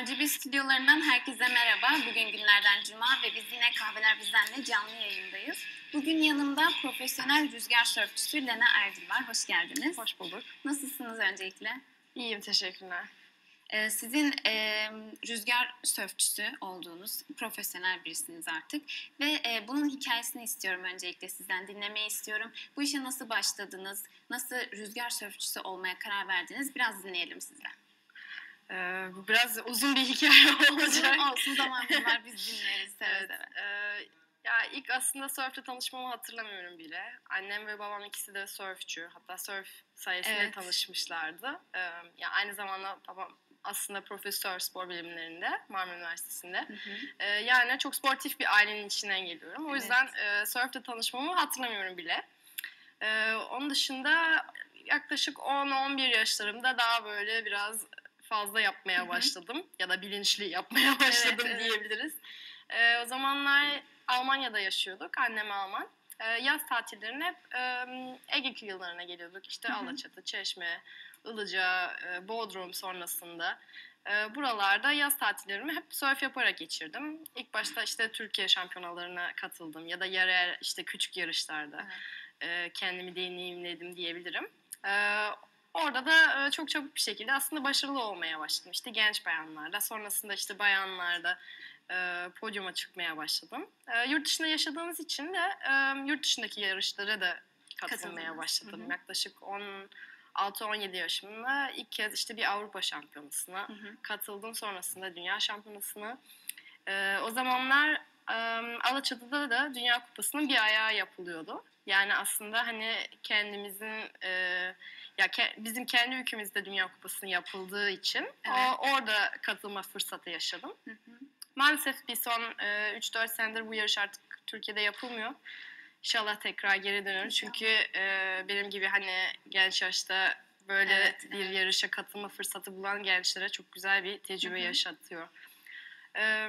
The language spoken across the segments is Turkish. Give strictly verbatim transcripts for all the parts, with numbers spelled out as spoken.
R G B stüdyolarından herkese merhaba. Bugün günlerden cuma ve biz yine Kahveler Bizden'le canlı yayındayız. Bugün yanımda profesyonel rüzgar sörfçüsü Lena Erdil var. Hoş geldiniz. Hoş bulduk. Nasılsınız öncelikle? İyiyim, teşekkürler. Ee, sizin e, rüzgar sörfçüsü olduğunuz profesyonel birisiniz artık. Ve e, bunun hikayesini istiyorum öncelikle sizden dinlemeyi istiyorum. Bu işe nasıl başladınız? Nasıl rüzgar sörfçüsü olmaya karar verdiniz? Biraz dinleyelim sizden. Ee, bu biraz uzun bir hikaye olacak. Olsun, zamanımız var, biz dinleriz seve Evet, seve. e, ya ilk aslında sörfle tanışmamı hatırlamıyorum bile. Annem ve babam ikisi de sörfçü. Hatta sörf sayesinde Evet. tanışmışlardı. Ee, ya aynı zamanda babam aslında profesör spor bilimlerinde Marmara Üniversitesi'nde. Hı hı. Ee, yani çok sportif bir ailenin içinden geliyorum. O Evet. yüzden e, sörfle tanışmamı hatırlamıyorum bile. Ee, onun dışında yaklaşık on on bir yaşlarımda daha böyle biraz fazla yapmaya Hı hı. başladım. Ya da bilinçli yapmaya başladım evet. diyebiliriz. Ee, o zamanlar Almanya'da yaşıyorduk. Annem Alman. Ee, yaz tatillerine hep e, Ege kıyılarına geliyorduk. İşte Hı hı. Alaçatı, Çeşme, Ilıca, e, Bodrum sonrasında. E, buralarda yaz tatillerimi hep sörf yaparak geçirdim. İlk başta işte Türkiye şampiyonalarına katıldım. Ya da yer işte küçük yarışlarda Evet. e, kendimi deneyimledim diyebilirim. E, Orada da e, çok çabuk bir şekilde aslında başarılı olmaya başladım. İşte genç bayanlarda, sonrasında işte bayanlarda e, podyuma çıkmaya başladım. E, yurt dışında yaşadığımız için de e, yurt dışındaki yarışlara da katılmaya Katıldınız. başladım. Hı hı. Yaklaşık on altı on yedi yaşımda ilk kez işte bir Avrupa Şampiyonası'na Hı hı. katıldım. Sonrasında Dünya Şampiyonası'na. E, o zamanlar e, Alaçatı'da da Dünya Kupası'nın bir ayağı yapılıyordu. Yani aslında hani kendimizin e, ya ke, bizim kendi ülkemizde Dünya Kupası'nın yapıldığı için Evet. o, orada katılma fırsatı yaşadım. Hı hı. Maalesef bir son e, üç dört senedir bu yarış artık Türkiye'de yapılmıyor. İnşallah tekrar geri dönür. Çünkü e, benim gibi hani genç yaşta böyle Evet, bir evet. yarışa katılma fırsatı bulan gençlere çok güzel bir tecrübe Hı hı. yaşatıyor. E,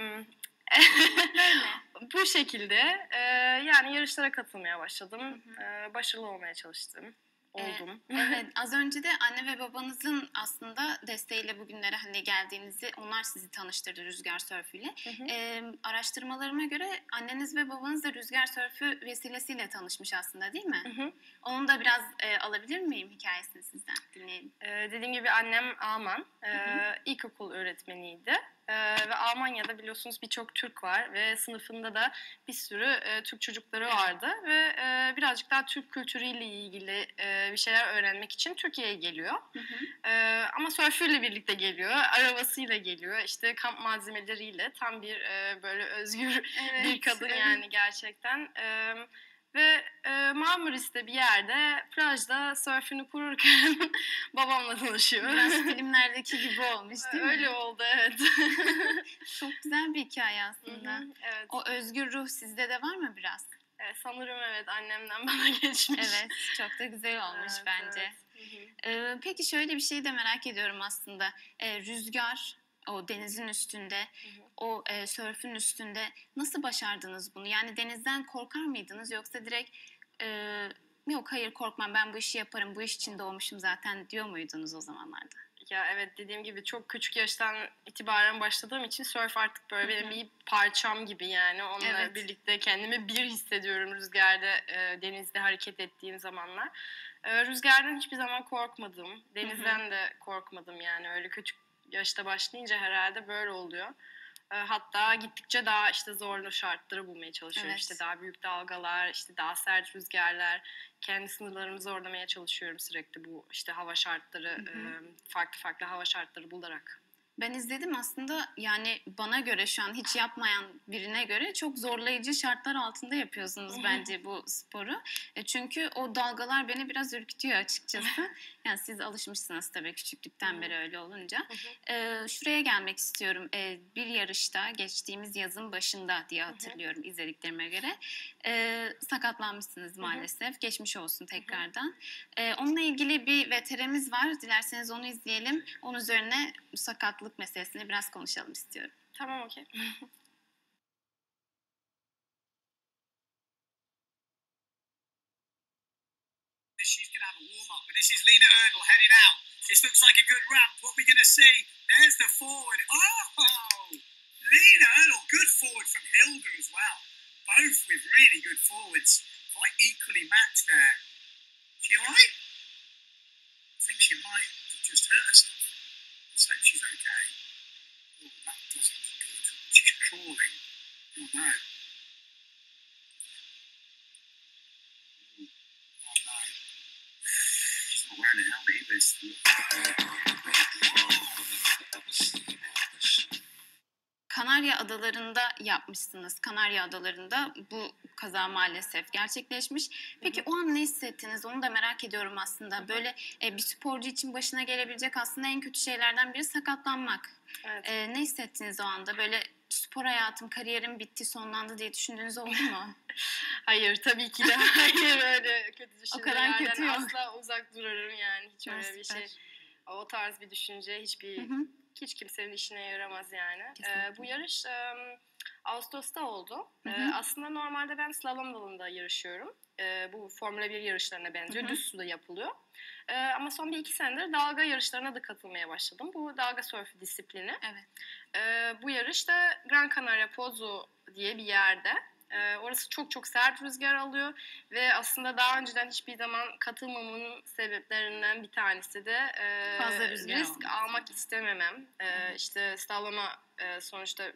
Böyle. Bu şekilde e, yani yarışlara katılmaya başladım. Hı hı. E, başarılı olmaya çalıştım. Oldum. Ee, evet, az önce de anne ve babanızın aslında desteğiyle bugünlere hani geldiğinizi, onlar sizi tanıştırdı rüzgar sörfüyle. Hı hı. Ee, araştırmalarıma göre anneniz ve babanız da rüzgar sörfü vesilesiyle tanışmış aslında, değil mi? Hı hı. Onu da biraz e, alabilir miyim hikayesini sizden? Dinleyelim. Ee, dediğim gibi annem Alman, ee, Hı hı. ilkokul öğretmeniydi ee, ve Almanya'da biliyorsunuz birçok Türk var ve sınıfında da bir sürü e, Türk çocukları vardı ve e, birazcık daha Türk kültürüyle ilgili e, bir şeyler öğrenmek için Türkiye'ye geliyor. Hı hı. Ee, ama sörfüyle birlikte geliyor, arabasıyla geliyor, işte kamp malzemeleriyle tam bir e, böyle özgür Evet, bir kadın evet. yani gerçekten. Ee, Ve e, Marmaris'te bir yerde plajda sörfünü kururken babamla tanışıyor. Biraz filmlerdeki gibi olmuş, değil mi? Öyle oldu, evet. Çok güzel bir hikaye Hı aslında. hı, evet. O özgür ruh sizde de var mı biraz? Evet, sanırım evet annemden bana geçmiş. Evet, çok da güzel olmuş Evet, bence. evet. Hı hı. Ee, peki şöyle bir şey de merak ediyorum aslında. Ee, rüzgar, o denizin üstünde, Hı hı. o e, sörfün üstünde nasıl başardınız bunu? Yani denizden korkar mıydınız yoksa direkt e, yok hayır korkmam, ben bu işi yaparım, bu iş için doğmuşum zaten diyor muydunuz o zamanlarda? Ya evet, dediğim gibi çok küçük yaştan itibaren başladığım için surf artık böyle benim bir parçam gibi yani. Onunla Evet. birlikte kendimi bir hissediyorum rüzgarda, e, denizde hareket ettiğim zamanlar. E, rüzgardan hiçbir zaman korkmadım. Denizden de korkmadım yani, öyle küçük yaşta başlayınca herhalde böyle oluyor. E, hatta gittikçe daha işte zorlu şartları bulmaya çalışıyorum. Evet. İşte daha büyük dalgalar, işte daha sert rüzgarlar. Kendi sınırlarımı zorlamaya çalışıyorum sürekli, bu işte hava şartları, Hı hı. e, farklı farklı hava şartları bularak. Ben izledim aslında, yani bana göre, şu an hiç yapmayan birine göre çok zorlayıcı şartlar altında yapıyorsunuz bence bu sporu. E çünkü o dalgalar beni biraz ürkütüyor açıkçası. Yani siz alışmışsınız tabii küçüklükten beri öyle olunca. E, şuraya gelmek istiyorum. E, bir yarışta geçtiğimiz yazın başında diye hatırlıyorum izlediklerime göre. E, sakatlanmışsınız maalesef. Geçmiş olsun tekrardan. E, onunla ilgili bir veterimiz var. Dilerseniz onu izleyelim. Onun üzerine bu sakatlık meselesini biraz konuşalım istiyorum. Tamam, okey. She's going to have a warm-up, but this is Lena Erdl heading out. This looks like a good ramp. What are we going to see? There's the forward. Oh! Oh, Lena Earl, good forward from Hilda as well. Both with really good forwards, quite equally matched there. She alright? I think she might have just hurt herself. Let's hope she's okay. Oh, that doesn't look good. She's crawling. Oh no. Oh no. She's not wearing a helmet either. Kanarya Adaları'nda yapmışsınız. Kanarya Adaları'nda bu kaza maalesef gerçekleşmiş. Peki o an ne hissettiniz? Onu da merak ediyorum aslında. Böyle e, bir sporcu için başına gelebilecek aslında en kötü şeylerden biri sakatlanmak. Evet. E, ne hissettiniz o anda? Böyle spor hayatım, kariyerim bitti, sonlandı diye düşündüğünüz oldu mu? Hayır, tabii ki de hayır, öyle kötü O kadar düşüncelerden kötü yok. asla uzak durarım yani, hiç Ha, öyle bir süper. şey. O tarz bir düşünce hiçbir Hı hı. hiç kimsenin işine yaramaz yani. Kesinlikle. Ee, bu yarış e, Ağustos'ta oldu. Hı Ee, hı. aslında normalde ben slalom dalında yarışıyorum. Ee, bu Formula bir yarışlarına benziyor. Hı hı. Düz suda yapılıyor. Ee, ama son bir iki senedir dalga yarışlarına da katılmaya başladım. Bu dalga sörfü disiplini. Evet. Ee, bu yarış da Gran Canaria Pozo diye bir yerde. Ee, orası çok çok sert rüzgar alıyor ve aslında daha önceden hiçbir zaman katılmamamın sebeplerinden bir tanesi de e, Fazla rüzgar risk olması. almak istememem. Ee, Evet. İşte slaloma e, sonuçta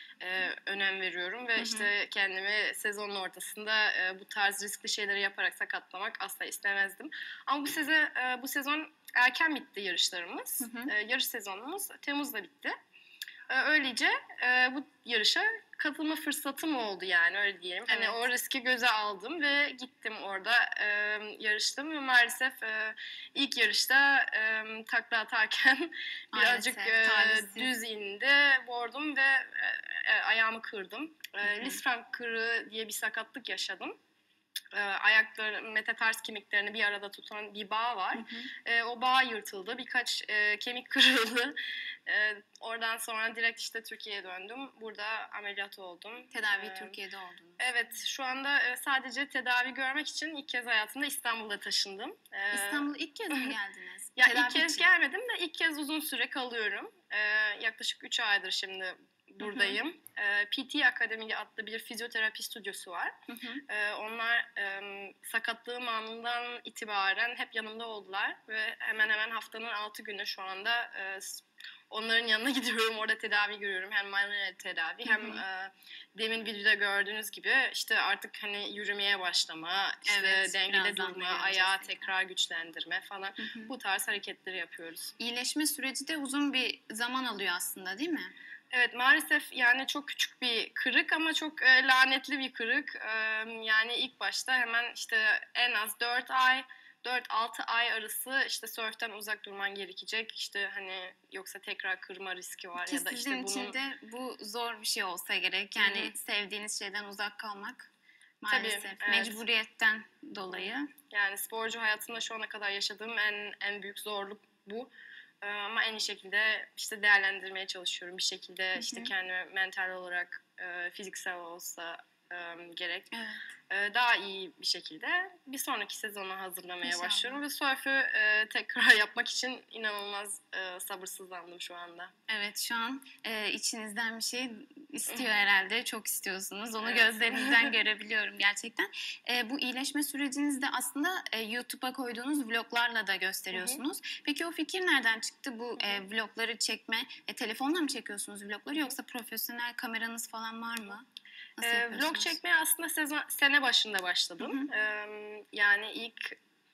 e, önem veriyorum ve Hı hı. işte kendimi sezonun ortasında e, bu tarz riskli şeyleri yaparak sakatlamak asla istemezdim. Ama bu sezon e, bu sezon erken bitti yarışlarımız. Hı hı. E, yarış sezonumuz Temmuz'da bitti. Ee, Öylece e, bu yarışa katılma fırsatım oldu yani, öyle diyelim. Hani Evet. o riski göze aldım ve gittim orada e, yarıştım ve maalesef e, ilk yarışta e, takla atarken birazcık Maalesef, e, talihsiz. düz indi, vurdum ve e, e, ayağımı kırdım. Hı E, hı. Lisfranc kırığı diye bir sakatlık yaşadım. E, ayakları, metatars kemiklerini bir arada tutan bir bağ var. Hı hı. E, o bağ yırtıldı, birkaç e, kemik kırıldı. E, oradan sonra direkt işte Türkiye'ye döndüm. Burada ameliyat oldum. Tedavi E, Türkiye'de oldunuz. Evet, şu anda e, sadece tedavi görmek için ilk kez hayatımda İstanbul'a taşındım. E, İstanbul'a ilk kez mi geldiniz? Ya Tedavi ilk kez için. gelmedim de ilk kez uzun süre kalıyorum. E, yaklaşık üç aydır şimdi buradayım. E, P T Akademi adlı bir fizyoterapi stüdyosu var. Hı hı. Ee, onlar e, sakatlığım anından itibaren hep yanımda oldular ve hemen hemen haftanın altı günü şu anda e, s- onların yanına gidiyorum, orada tedavi görüyorum. Hem manuel tedavi Hı hem hı. e, demin videoda gördüğünüz gibi işte artık hani yürümeye başlama, işte Evet, dengede birazdan da durma, göreceğiz ayağı tekrar. tekrar güçlendirme falan, Hı hı. bu tarz hareketleri yapıyoruz. İyileşme süreci de uzun bir zaman alıyor aslında, değil mi? Evet, maalesef yani çok küçük bir kırık ama çok e, lanetli bir kırık. E, yani ilk başta hemen işte en az dört ay, dört altı ay arası işte sörften uzak durman gerekecek. İşte hani yoksa tekrar kırma riski var Ki ya da sizin işte bunun... için de bu zor bir şey olsa gerek. Hı Yani hı. sevdiğiniz şeyden uzak kalmak Tabii, maalesef evet. mecburiyetten dolayı. Yani sporcu hayatımda şu ana kadar yaşadığım en en büyük zorluk bu. Ee, ama en iyi şekilde işte değerlendirmeye çalışıyorum bir şekilde, Hı işte hı. kendimi mental olarak, e, fiziksel olsa e, gerek Evet. e, daha iyi bir şekilde bir sonraki sezona hazırlamaya İnşallah. başlıyorum ve sörfü e, tekrar yapmak için inanılmaz e, sabırsızlandım şu anda. Evet, şu an e, içinizden bir şey istiyor herhalde. Çok istiyorsunuz. Onu Evet. gözlerinizden görebiliyorum gerçekten. E, bu iyileşme sürecinizde aslında e, YouTube'a koyduğunuz vloglarla da gösteriyorsunuz. Peki o fikir nereden çıktı? Bu e, vlogları çekme, e, telefonla mı çekiyorsunuz vlogları yoksa profesyonel kameranız falan var mı? Nasıl Ee, yapıyorsunuz? vlog çekmeye aslında sezon, sene başında başladım. Hı hı. Ee, yani ilk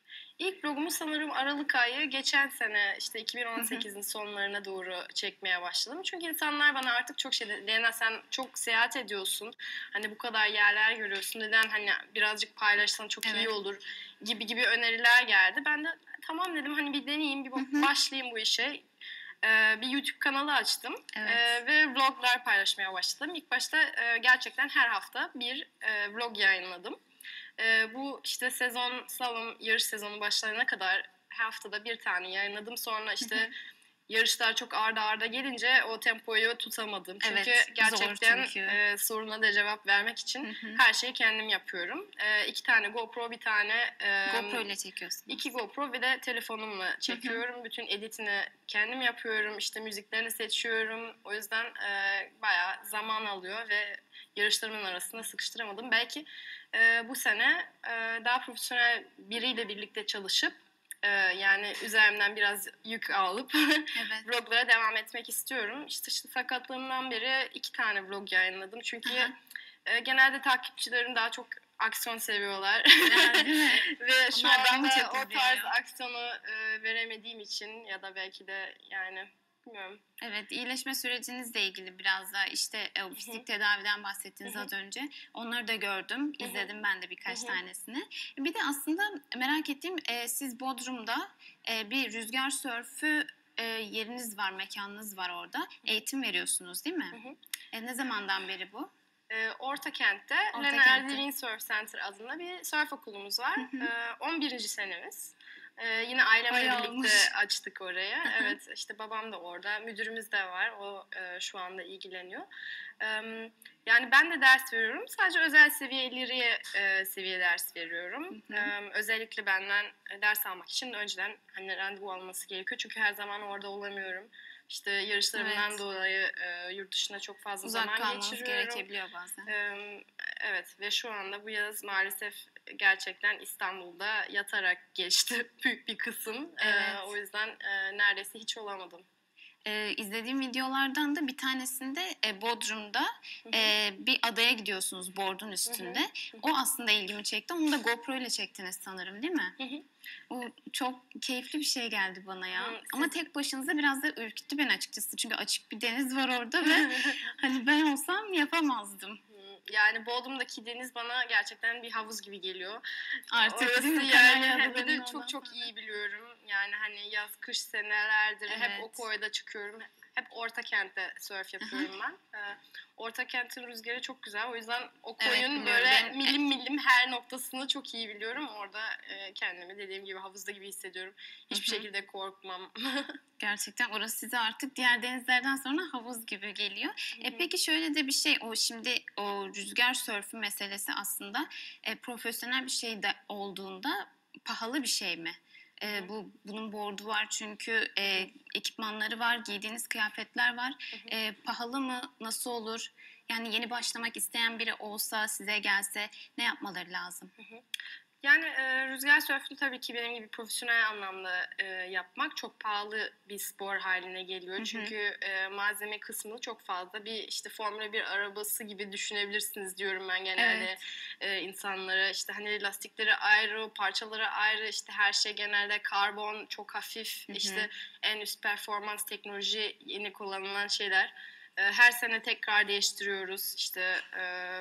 ilk vlogumu sanırım Aralık ayı geçen sene, işte iki bin on sekizin sonlarına doğru çekmeye başladım. Çünkü insanlar bana artık çok şey dedi. Lena, sen çok seyahat ediyorsun. Hani bu kadar yerler görüyorsun. Neden hani birazcık paylaşsan çok Evet. iyi olur gibi gibi öneriler geldi. Ben de tamam dedim, hani bir deneyeyim, bir Hı hı. başlayayım bu işe. Ee, bir YouTube kanalı açtım. Evet. Ee, ve vloglar paylaşmaya başladım. İlk başta e, gerçekten her hafta bir e, vlog yayınladım. E, bu işte sezon, slalom yarış sezonu başlayana kadar her haftada bir tane yayınladım. Sonra işte yarışlar çok arda arda gelince o tempoyu tutamadım. Çünkü Evet, zor gerçekten çünkü. e, soruna da cevap vermek için Hı hı. her şeyi kendim yapıyorum. E, iki tane GoPro, bir tane e, GoPro ile çekiyorsunuz. iki GoPro ve de telefonumla çekiyorum. Bütün editini kendim yapıyorum. İşte müziklerini seçiyorum. O yüzden e, bayağı zaman alıyor ve yarışlarımın arasında sıkıştıramadım. Belki e, bu sene e, daha profesyonel biriyle birlikte çalışıp e, yani üzerimden biraz yük alıp Evet. vloglara devam etmek istiyorum. İşte, işte sakatlığımdan beri iki tane vlog yayınladım. Çünkü Aha. e, genelde takipçilerim daha çok aksiyon seviyorlar. Ya, değil mi? Ve şu Onlar daha mı anda çok o tarz izleniyor? aksiyonu e, veremediğim için ya da belki de yani bilmiyorum. Evet, iyileşme sürecinizle ilgili biraz daha işte e, o fizik tedaviden bahsettiniz Hı hı. az önce. Onları da gördüm, Hı hı. izledim ben de birkaç Hı hı. tanesini. Bir de aslında merak ettiğim e, siz Bodrum'da e, bir rüzgar sörfü e, yeriniz var, mekanınız var orada. Eğitim veriyorsunuz değil mi? Hı hı. E, ne zamandan beri bu? E, Orta Kent'te Orta Leonardo Kent'te. Windsurf Center adında bir surf okulumuz var. Hı hı. E, on birinci senemiz. E, yine ailemle Bayağı birlikte olmuş. açtık orayı. Evet, işte babam da orada, müdürümüz de var. O e, şu anda ilgileniyor. E, Yani ben de ders veriyorum. Sadece özel seviye, ileri e, seviye ders veriyorum. Hı hı. E, özellikle benden e, ders almak için önceden hani randevu alması gerekiyor. Çünkü her zaman orada olamıyorum. İşte yarışlarımdan Evet. dolayı e, yurt dışında çok fazla Uzak zaman kalmanız geçiriyorum. gerekebiliyor bazen. Ee, Evet ve şu anda bu yaz maalesef gerçekten İstanbul'da yatarak geçti büyük bir kısım. Ee, Evet. o yüzden e, neredeyse hiç olamadım. Ee, izlediğim videolardan da bir tanesinde e, Bodrum'da Hı hı. e, bir adaya gidiyorsunuz bordun üstünde. Hı hı. O aslında ilgimi çekti. Onu da GoPro ile çektiniz sanırım değil mi? Hı hı. O çok keyifli bir şey geldi bana ya. Hı, Ama siz- tek başınıza biraz da ürküttü beni açıkçası. Çünkü açık bir deniz var orada ve hani ben olsam yapamazdım. Hı, Yani Bodrum'daki deniz bana gerçekten bir havuz gibi geliyor. Artık Orası değil mi? yani Kanarya hep bir de Adaları'ndan çok çok sonra. iyi biliyorum. Yani hani yaz kış senelerdir hep o Evet. koyda çıkıyorum. Hep Orta Kent'te surf yapıyorum ben. Ee, Orta Kent'in rüzgarı çok güzel. O yüzden o Evet, koyun biliyorum. böyle Benim- milim milim her noktasını çok iyi biliyorum. Orada e, kendimi dediğim gibi havuzda gibi hissediyorum. Hiçbir Hı hı. şekilde korkmam. Gerçekten orası size artık diğer denizlerden sonra havuz gibi geliyor. E peki şöyle de bir şey, o şimdi o rüzgar sörfü meselesi aslında e, profesyonel bir şey de olduğunda pahalı bir şey mi? E, Hı. bu bunun board'u var çünkü e, ekipmanları var, giydiğiniz kıyafetler var. E, pahalı mı? Nasıl olur? Yani yeni başlamak isteyen biri olsa, size gelse ne yapmaları lazım? Yani e, rüzgar sörfünü tabii ki benim gibi profesyonel anlamda e, yapmak çok pahalı bir spor haline geliyor. Hı hı. Çünkü e, malzeme kısmı çok fazla. Bir işte Formula bir arabası gibi düşünebilirsiniz diyorum ben genelde Evet. e, insanlara. İşte hani lastikleri ayrı, parçaları ayrı, işte her şey genelde karbon, çok hafif, Hı hı. işte en üst performans teknoloji yeni kullanılan şeyler. E, her sene tekrar değiştiriyoruz. İşte e,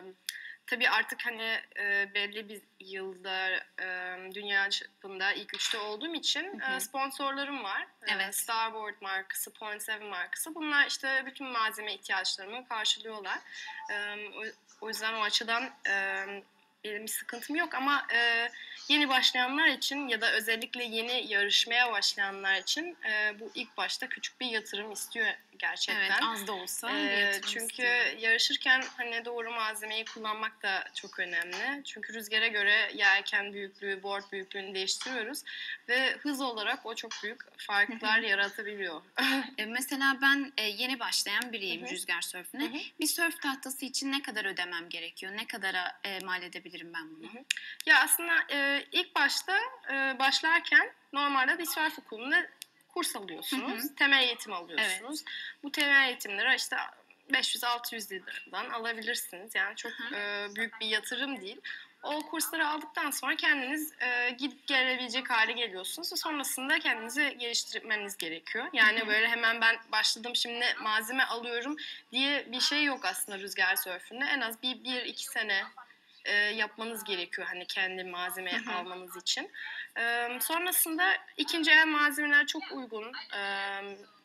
tabii artık hani e, belli bir yılda e, dünya çapında ilk üçte olduğum için Hı hı. e, sponsorlarım var. E, Evet. Starboard markası, Point Seven markası. Bunlar işte bütün malzeme ihtiyaçlarımı karşılıyorlar. E, o, o yüzden o açıdan e, benim bir sıkıntım yok ama e, yeni başlayanlar için ya da özellikle yeni yarışmaya başlayanlar için e, bu ilk başta küçük bir yatırım istiyor gerçekten. Evet, az da olsa bir Ee, yatırım çünkü istiyor. yarışırken hani doğru malzemeyi kullanmak da çok önemli. Çünkü rüzgara göre yelken büyüklüğü, board büyüklüğünü değiştiriyoruz ve hız olarak o çok büyük farklar yaratabiliyor. E, Mesela ben e, yeni başlayan biriyim Hı hı. rüzgar sörfüne. Hı hı. Bir sörf tahtası için ne kadar ödemem gerekiyor? Ne kadara e, mal edebilirim ben bunu? Hı hı. Ya aslında e, ilk başta e, başlarken normalde bir surf okulunda kurs alıyorsunuz. Hı hı. Temel eğitim alıyorsunuz. Bu temel eğitimleri işte beş yüz altı yüz liradan alabilirsiniz. Yani çok Hı hı. e, büyük bir yatırım değil. O kursları aldıktan sonra kendiniz e, gidip gelebilecek hale geliyorsunuz ve sonrasında kendinizi geliştirmeniz gerekiyor. Yani Hı hı. böyle hemen ben başladım şimdi malzeme alıyorum diye bir şey yok aslında rüzgar sörfünde. En az bir, bir iki sene e, yapmanız gerekiyor hani kendi malzeme Hı hı. almanız için. E, sonrasında ikinci el malzemeler çok uygun. E,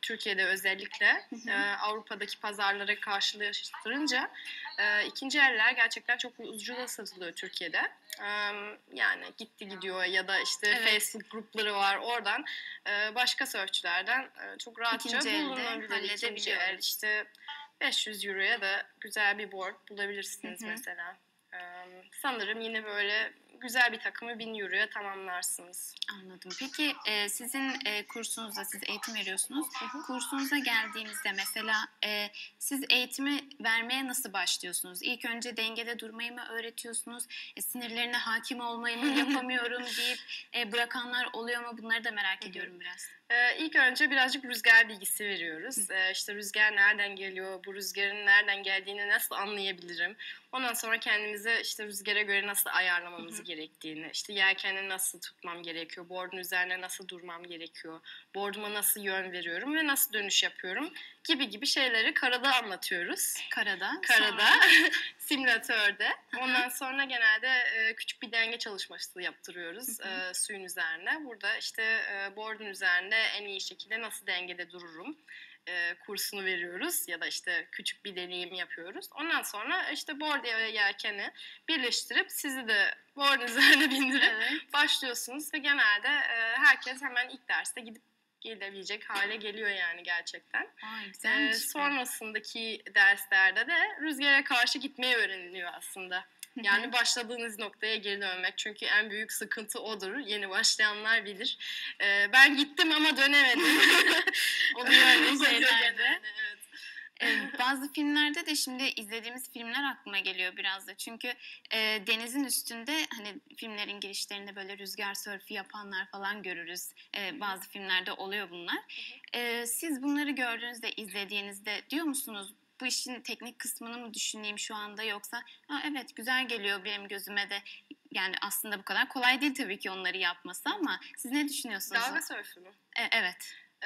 Türkiye'de özellikle e, Avrupa'daki pazarlara karşılaştırınca e, ikinci eller gerçekten çok ucuza satılıyor Türkiye'de. E, yani gitti gidiyor ya da işte Evet. Facebook grupları var, oradan e, başka sörfçülerden e, çok rahatça İkinci elde bulunabilir. İkinci el halledebiliyoruz. işte beş yüz euroya da güzel bir board bulabilirsiniz Hı hı. mesela. E, sanırım yine böyle güzel bir takımı bin euroya tamamlarsınız. Anladım. Peki e, sizin e, kursunuzda siz eğitim veriyorsunuz. Kursunuza geldiğinizde mesela e, siz eğitimi vermeye nasıl başlıyorsunuz? İlk önce dengede durmayı mı öğretiyorsunuz? E, sinirlerine hakim olmayı mı yapamıyorum deyip e, bırakanlar oluyor mu? Bunları da merak ediyorum biraz. Ee, ilk önce birazcık rüzgar bilgisi veriyoruz. Ee, işte rüzgar nereden geliyor, bu rüzgarın nereden geldiğini nasıl anlayabilirim? Ondan sonra kendimizi işte rüzgara göre nasıl ayarlamamız Hı hı. gerektiğini, işte yelkeni nasıl tutmam gerekiyor, board'un üzerine nasıl durmam gerekiyor, board'uma nasıl yön veriyorum ve nasıl dönüş yapıyorum gibi gibi şeyleri karada anlatıyoruz. Karada. Karada, Sonra- simülatörde. hı. Ondan sonra genelde e, küçük bir denge çalışması yaptırıyoruz e, suyun üzerine. Burada işte e, board'un üzerinde en iyi şekilde nasıl dengede dururum e, kursunu veriyoruz ya da işte küçük bir deneyim yapıyoruz. Ondan sonra işte board ve yelkeni birleştirip sizi de board üzerine bindirip Evet. başlıyorsunuz ve genelde e, herkes hemen ilk derste gidip gelebilecek hale geliyor yani gerçekten. Ay, Ee, güzelmiş. bu. sonrasındaki derslerde de rüzgara karşı gitmeyi öğreniliyor aslında. Yani başladığınız noktaya geri dönmek. Çünkü en büyük sıkıntı odur. Yeni başlayanlar bilir. Ee, ben gittim ama dönemedim. Oluyor öyle Oluyor şeylerde. genelde, evet. Ee, bazı filmlerde de şimdi izlediğimiz filmler aklıma geliyor biraz da. Çünkü e, denizin üstünde hani filmlerin girişlerinde böyle rüzgar sörfü yapanlar falan görürüz. E, bazı filmlerde oluyor bunlar. E, siz bunları gördüğünüzde, izlediğinizde diyor musunuz bu işin teknik kısmını mı düşüneyim şu anda, yoksa ha, evet güzel geliyor benim gözüme de, yani aslında bu kadar kolay değil tabii ki onları yapması, ama siz ne düşünüyorsunuz? Dalga sörfü mü? E, evet. Ee,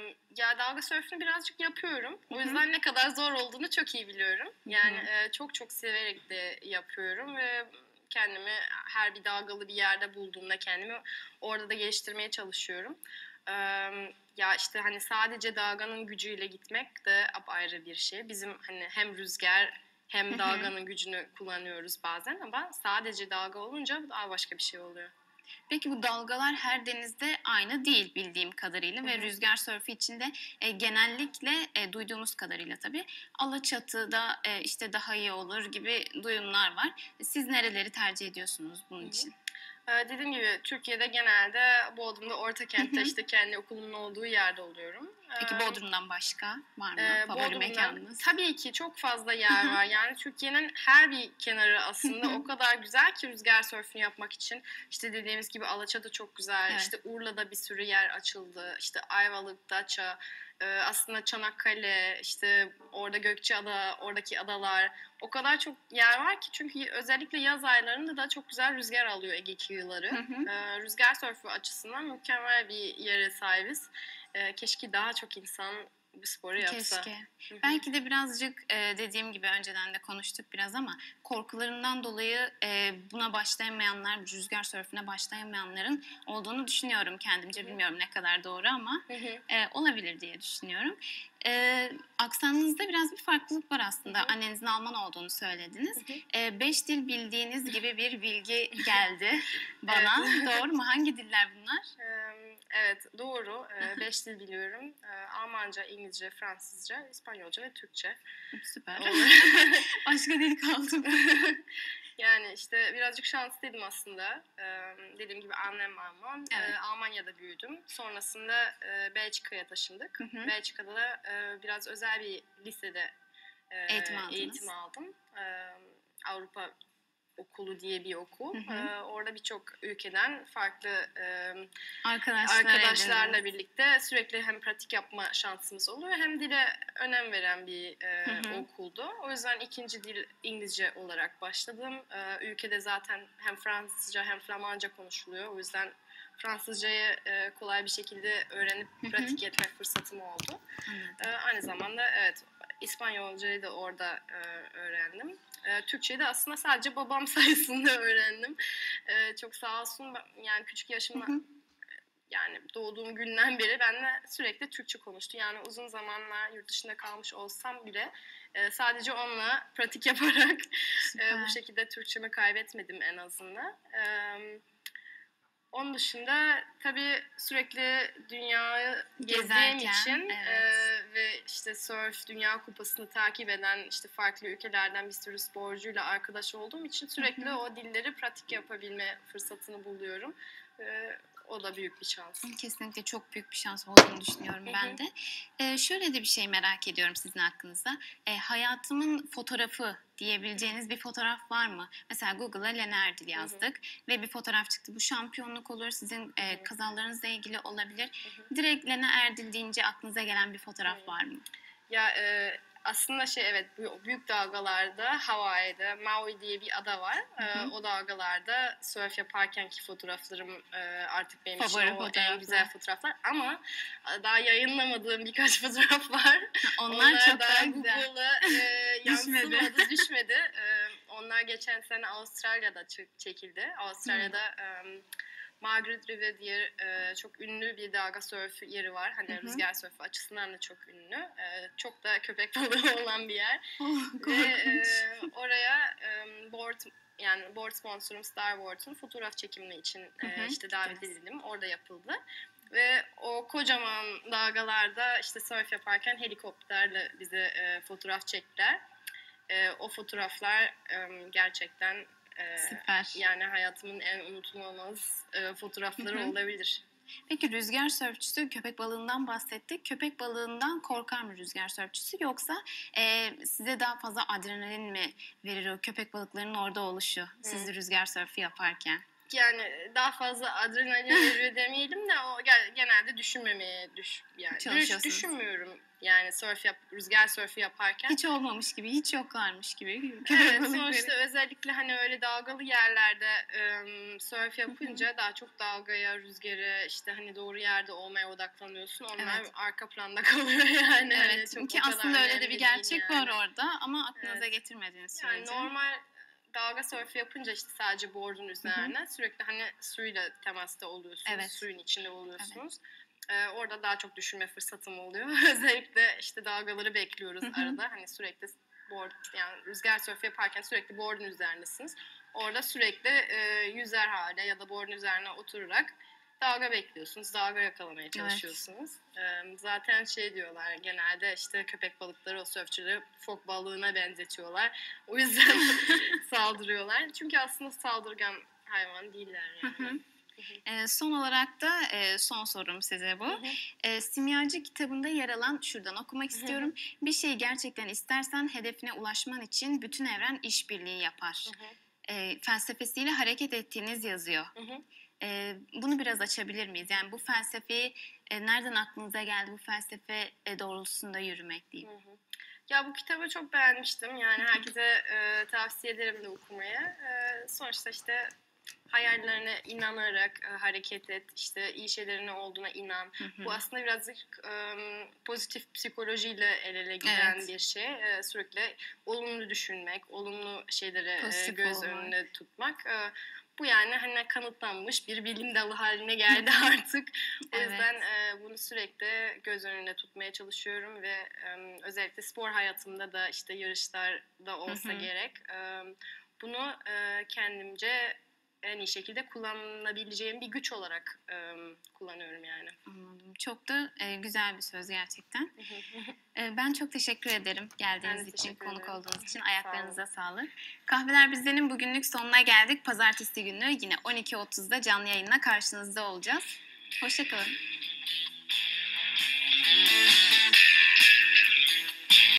ya dalga sörfünü birazcık yapıyorum. O Hı hı. yüzden ne kadar zor olduğunu çok iyi biliyorum. Yani e, çok çok severek de yapıyorum ve kendimi her bir dalgalı bir yerde bulduğumda kendimi orada da geliştirmeye çalışıyorum. Ee, ya işte hani sadece dalganın gücüyle gitmek de apayrı bir şey. Bizim hani hem rüzgar hem dalganın gücünü kullanıyoruz bazen, ama sadece dalga olunca daha başka bir şey oluyor. Peki bu dalgalar her denizde aynı değil bildiğim kadarıyla, Hı ve hı. rüzgar sörfü içinde e, genellikle e, duyduğumuz kadarıyla tabii Alaçatı'da e, işte daha iyi olur gibi duyumlar var. Siz nereleri tercih ediyorsunuz bunun için? Ee, dediğim gibi Türkiye'de genelde Bodrum'da Ortakent'te işte kendi okulumun olduğu yerde oluyorum. Peki Ee, Bodrum'dan başka var mı e, favori Bodrum'da mekanınız? tabii ki çok fazla yer var. Yani Türkiye'nin her bir kenarı aslında o kadar güzel ki rüzgar sörfünü yapmak için. İşte dediğimiz gibi Alaçatı çok güzel. Evet. İşte Urla'da bir sürü yer açıldı. İşte Ayvalık, Datça, e, aslında Çanakkale, işte orada Gökçeada, oradaki adalar. O kadar çok yer var ki, çünkü özellikle yaz aylarında da çok güzel rüzgar alıyor Ege kıyıları. Hı hı. Ee, rüzgar sörfü açısından mükemmel bir yere sahibiz. Ee, keşke daha çok insan bu sporu yapsa. Keşke. Hı hı. Belki de birazcık e, dediğim gibi önceden de konuştuk biraz, ama korkularından dolayı e, buna başlayamayanlar, rüzgar sörfüne başlayamayanların olduğunu düşünüyorum kendimce. Bilmiyorum ne kadar doğru, ama Hı hı. e, olabilir diye düşünüyorum. E, aksanınızda biraz bir farklılık var aslında. Hı hı. Annenizin Alman olduğunu söylediniz. Hı hı. E, beş dil bildiğiniz gibi bir bilgi geldi bana. Doğru mu? Hangi diller bunlar? Ee, Evet, doğru. Ee, Beş dil biliyorum. Ee, Almanca, İngilizce, Fransızca, İspanyolca ve Türkçe. Süper. Olur. Başka dil kaldı mı? Yani işte birazcık şanslıydım aslında. Ee, dediğim gibi annem Alman. Evet. Ee, Almanya'da büyüdüm. Sonrasında e, Belçika'ya taşındık. Hı hı. Belçika'da da e, biraz özel bir lisede e, Eğitim aldınız. eğitim aldım. Ee, Avrupa Okulu diye bir okul. Hı hı. Ee, orada birçok ülkeden farklı e, Arkadaşlar arkadaşlarla edindiniz. birlikte sürekli hem pratik yapma şansımız oluyor, hem dile önem veren bir e, Hı hı. okuldu. O yüzden ikinci dil İngilizce olarak başladım. E, ülkede zaten hem Fransızca hem Flamanca konuşuluyor. O yüzden Fransızcayı e, kolay bir şekilde öğrenip Hı hı. pratik etme fırsatım oldu. Anladım. E, aynı zamanda evet, İspanyolcayı da orada e, öğrendim. E, Türkçeyi de aslında sadece babam sayesinde öğrendim. E, çok sağ olsun, ben- yani küçük yaşımda Hı hı. yani doğduğum günden beri benimle sürekli Türkçe konuştu. Yani uzun zamanlar yurt dışında kalmış olsam bile e, sadece onunla pratik yaparak e, bu şekilde Türkçemi kaybetmedim en azından. E, Onun dışında tabii sürekli dünyayı gezdiğim Gezerken, için evet. e, ve işte Surf Dünya Kupası'nı takip eden işte farklı ülkelerden bir sürü sporcuyla arkadaş olduğum için sürekli Hı hı. o dilleri pratik yapabilme fırsatını buluyorum. E, o da büyük bir şans. Kesinlikle çok büyük bir şans olduğunu düşünüyorum Hı hı. ben de. Ee, şöyle de bir şey merak ediyorum sizin hakkınızda. Ee, hayatımın fotoğrafı diyebileceğiniz bir fotoğraf var mı? Mesela Google'a Lena Erdil yazdık ve bir fotoğraf çıktı. Bu şampiyonluk olur, sizin e, Hı hı. kazalarınızla ilgili olabilir. Hı hı. Direkt Lena Erdil deyince aklınıza gelen bir fotoğraf Hı. var mı? Ya e, aslında şey evet bu büyük dalgalarda Hawaii'de Maui diye bir ada var. Hı hı. E, o dalgalarda surf yaparkenki fotoğraflarım e, artık benim Favori için o fotoğraflar. en güzel fotoğraflar. Ama e, daha yayınlamadığım birkaç fotoğraf var. Onlar, çok daha daha güzel. Google'a e, Düşmedi. yansımadı, düşmedi. E, onlar geçen sene Avustralya'da çı- çekildi. Avustralya'da e, Margaret River diye e, çok ünlü bir dalga sörfü yeri var. Hani Hı hı. rüzgar sörfü açısından da çok ünlü. E, çok da köpek balığı olan bir yer. Oh, Ve korkunç. e, oraya e, board yani board sponsorum Starboard'un fotoğraf çekimi için e, Hı hı, işte davet evet. edildim. Orada yapıldı. Ve o kocaman dalgalarda işte surf yaparken helikopterle bize e, fotoğraf çektiler. E, o fotoğraflar e, gerçekten e, Süper. yani hayatımın en unutulmaz e, fotoğrafları Hı hı. olabilir. Peki rüzgar sörfçüsü, köpek balığından bahsettik. Köpek balığından korkar mı rüzgar sörfçüsü, yoksa e, size daha fazla adrenalin mi verir o köpek balıklarının orada oluşu siz rüzgar sörfü yaparken? Yani daha fazla adrenalin veriyor demeyelim de o gel- genelde düşünmemeye düş yani düş, Çalışıyorsunuz. düşünmüyorum yani surf yap rüzgar sörfü yaparken. Hiç olmamış gibi, hiç yoklarmış gibi. köpek Evet, balıkları. sonuçta özellikle hani öyle dalgalı yerlerde ım, surf yapınca daha çok dalgaya, rüzgara, işte hani doğru yerde olmaya odaklanıyorsun. Onlar Evet. arka planda kalıyor yani. Hani Evet, çok ki o kadar aslında öyle de önemli bir değil gerçek yani. var orada ama aklınıza Evet. getirmediğiniz Yani sürece. normal dalga sörfü yapınca işte sadece board'un üzerine sürekli hani suyla temasta oluyorsunuz. Evet. Suyun içinde oluyorsunuz. Ee, orada daha çok düşünme fırsatım oluyor. Özellikle işte dalgaları bekliyoruz Hı hı. arada. Hani sürekli board yani rüzgar sörfü yaparken sürekli board'un üzerindesiniz. Orada sürekli e, yüzer hale ya da board'un üzerine oturarak dalga bekliyorsunuz. Dalga yakalamaya çalışıyorsunuz. Ee, zaten şey diyorlar genelde işte köpek balıkları o sörfçüleri fok balığına benzetiyorlar. O yüzden saldırıyorlar. Çünkü aslında saldırgan hayvan değiller yani. Hı hı. E, son olarak da e, son sorum size bu. Hı hı. E, Simyacı kitabında yer alan, şuradan okumak istiyorum. Bir şeyi gerçekten istersen hedefine ulaşman için bütün evren işbirliği yapar. Hı hı. E, felsefesiyle hareket ettiğiniz yazıyor. Hı hı. E, bunu biraz açabilir miyiz? Yani bu felsefeyi e, nereden aklınıza geldi, bu felsefe e, doğrultusunda yürümek diyeyim. Hı hı. Ya bu kitabı çok beğenmiştim. Yani herkese e, tavsiye ederim de okumaya. E, sonuçta işte hayallerine inanarak e, hareket et. İşte iyi şeylerin ne olduğuna inan. Hı hı. Bu aslında birazcık e, pozitif psikolojiyle el ele giden Evet. bir şey. E, sürekli olumlu düşünmek, olumlu şeyleri e, Pozitif göz olmak. önünde tutmak. E, bu yani hani kanıtlanmış bir bilim dalı haline geldi artık. O Evet. yüzden e, bunu sürekli göz önünde tutmaya çalışıyorum ve e, özellikle spor hayatımda da işte yarışlarda olsa Hı hı. gerek e, bunu e, kendimce en iyi şekilde kullanabileceğim bir güç olarak e, kullanıyorum yani. Anladım. Çok da e, güzel bir söz gerçekten. E, ben çok teşekkür ederim geldiğiniz Ben de için, teşekkür konuk ederim. olduğunuz için. Sağ Ayaklarınıza sağlık. Kahveler Bizden'in bugünlük sonuna geldik. Pazartesi günü yine on iki otuzda canlı yayınla karşınızda olacağız. Hoşça kalın.